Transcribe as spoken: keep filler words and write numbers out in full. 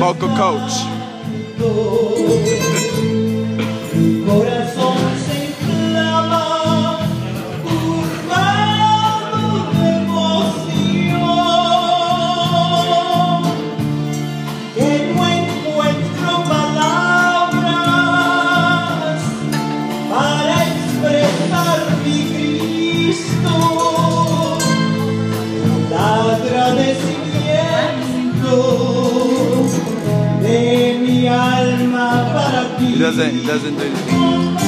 vocal coach. Corazón se inflama, turbado de emoción, que no encuentro palabras para expresar mi Cristo, el agradecimiento de mi alma para ti. He doesn't, he doesn't do anything.